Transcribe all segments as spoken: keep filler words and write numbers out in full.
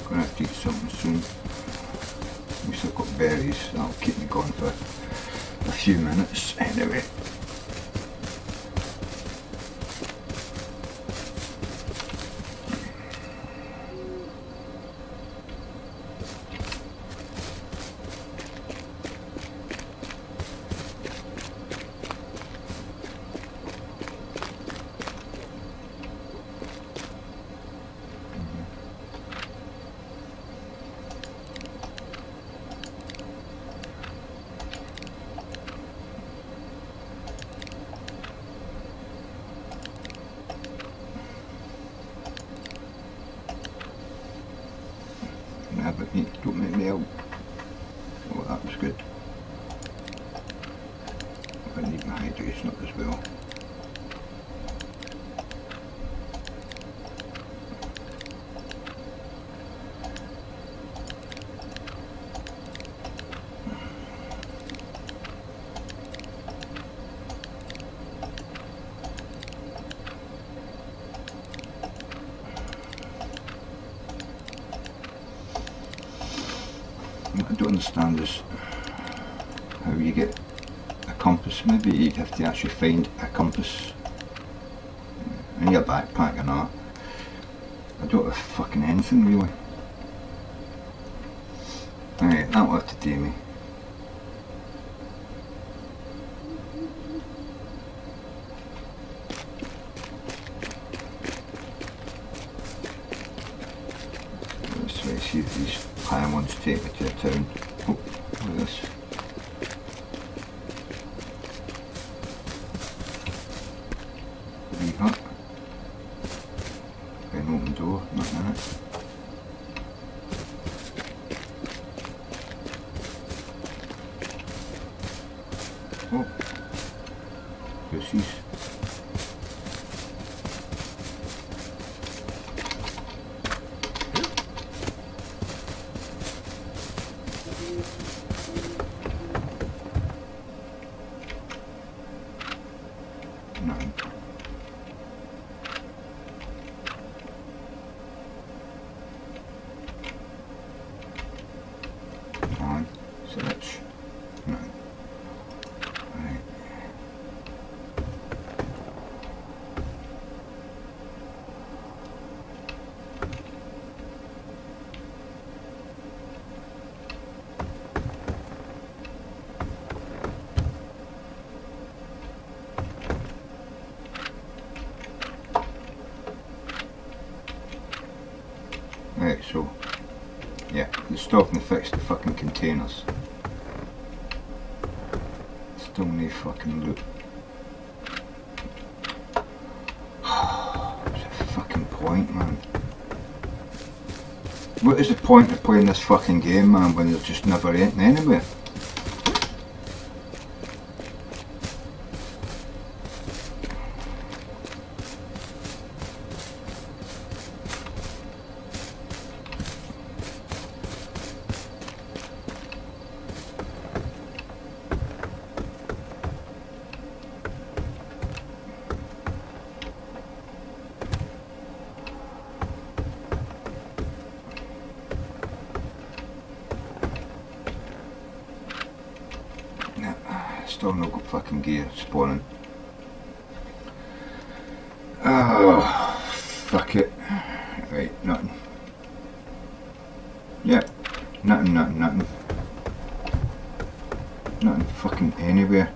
gonna have to eat something soon. At least I've got berries, that'll keep me going for a few minutes anyway. But don't make me out. Oh, that was good. I need my hydration up as well. I don't understand this, how you get a compass. Maybe you'd have to actually find a compass in your backpack or not. I don't have fucking anything really. Right, that'll have to do me. Let's try to see if these higher ones take me to a town. Oh, look at this. Wee hut. An open door, nothing in it. Oh, pussies. Nine. Nine. Search. Nine. Right. Right, so, yeah, they're stopping to fix the fucking containers. Still no fucking loot. What's the fucking point, man? What is the point of playing this fucking game, man, when there's just never getting anywhere? Still no good fucking gear spawning. Oh, fuck it. Right, nothing. Yep, nothing, nothing, nothing. Nothing fucking anywhere.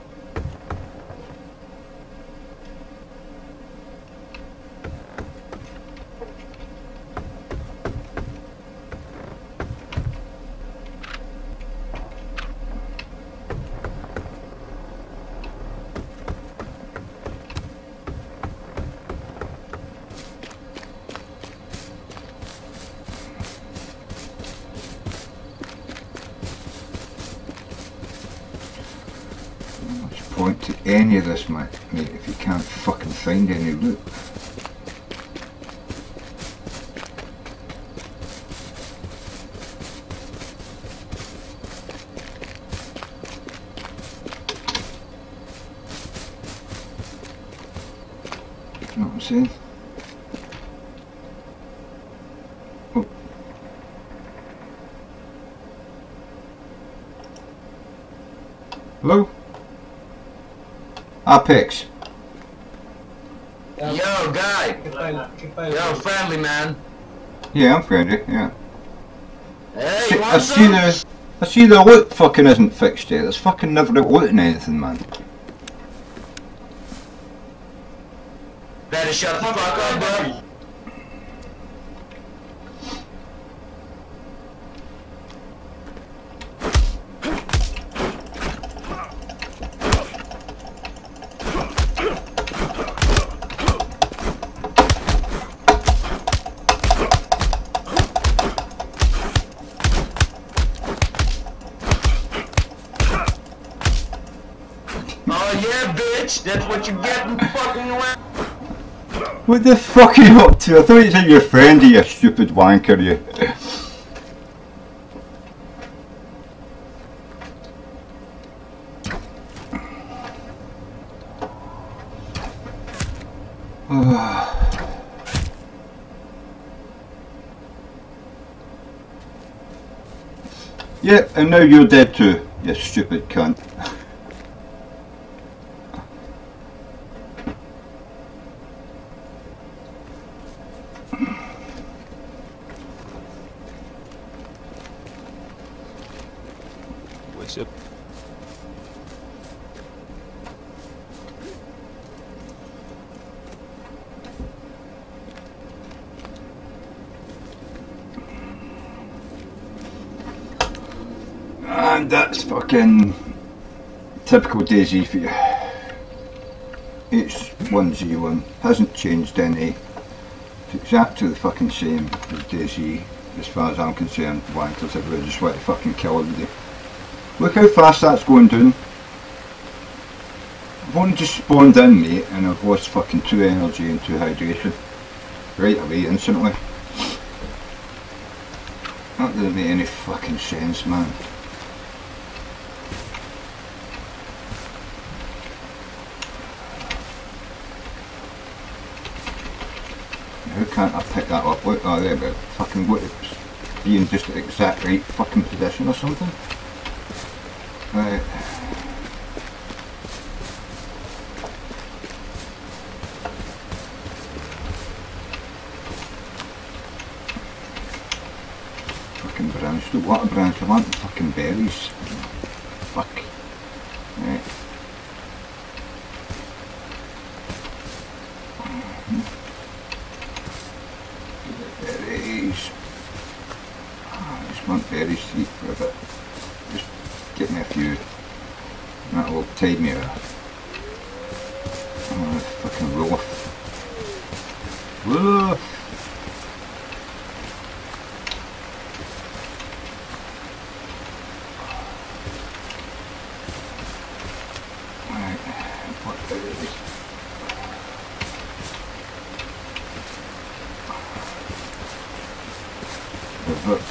Point to any of this, mate, mate, if you can't fucking find any loot. You know what I'm saying? Oh, Hello? Apex. Yo, guy. Yo, friendly man. Yeah, I'm friendly, yeah. Hey, See, you want I see some? the I see the loot fucking isn't fixed yet. There's fucking never looting anything, man. Better shut the fuck up, bro. Oh yeah, bitch. That's what you're getting fucking around. What the fuck are you up to? I thought you said your friend, you stupid wanker, you. Yeah, and now you're dead too, you stupid cunt. What's up? And that's fucking typical DayZ for you. H one Z one hasn't changed any. It's exactly the fucking same as DayZ as far as I'm concerned. Wankers everywhere just want to fucking kill everybody. Look how fast that's going down. I've only just spawned in, mate, and I've lost fucking two energy and two hydration. Right away, instantly. That doesn't make any fucking sense, man. How can't I pick that up? Look, oh there we go. Fucking what, it's being just at exact right fucking position or something? Right. Fucking branch. Don't want a branch, I want the fucking berries. Fuck. Right. Berries. I just want berries to eat for a bit. Just get me a few. That will tide me over. Oh, fucking wolf. Wolf! Right, what berries? But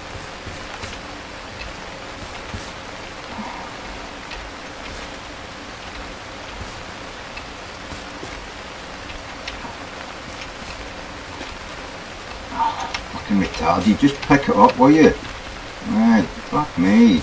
fucking retarded, just pick it up, will you? Right, fuck me.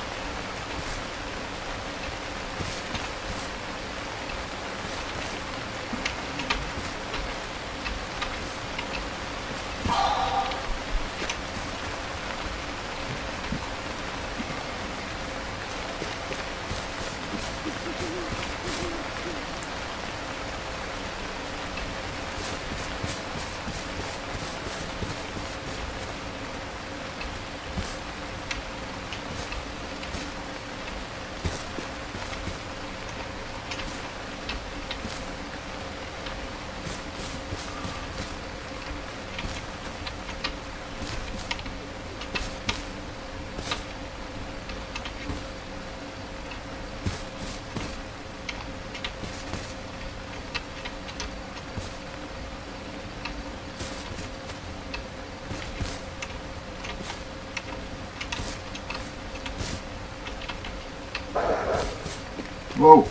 Whoa.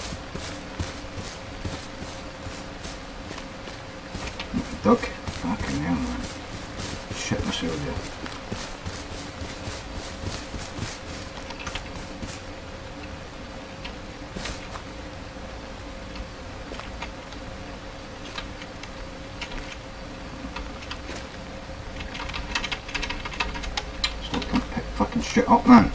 Duck. Fucking glass earlier. Still can't pick fucking shit up, man.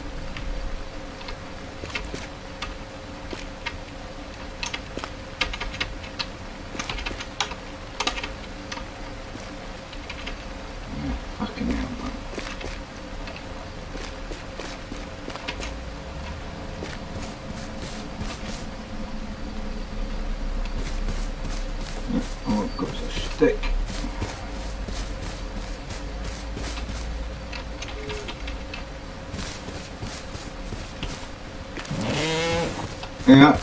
Fucking hell, man. Oh, I've got a stick. Yeah.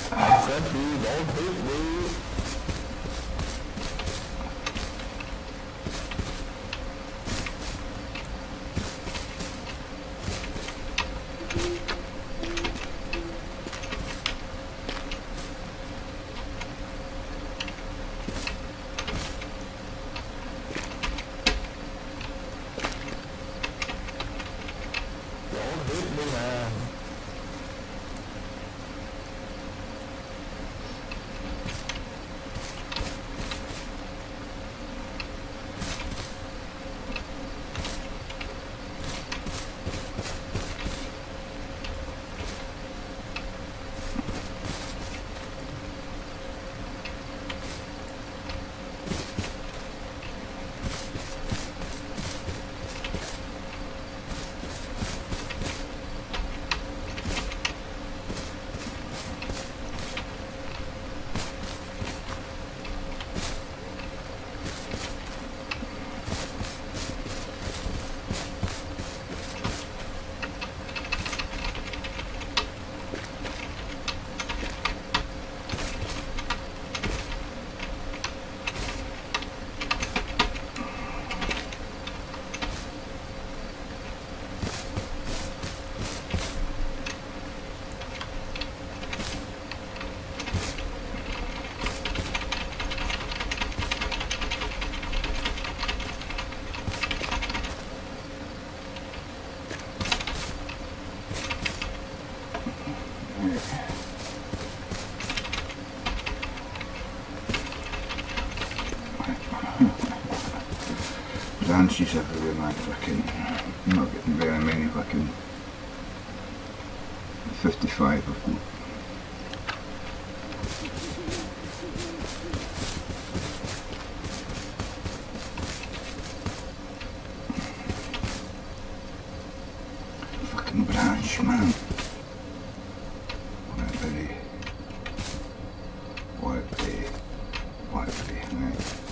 Branches everywhere, man. Fucking, I'm not getting very many fucking fifty-five of them. Fucking branch, man. Whiteberry. Whiteberry. Whiteberry, right.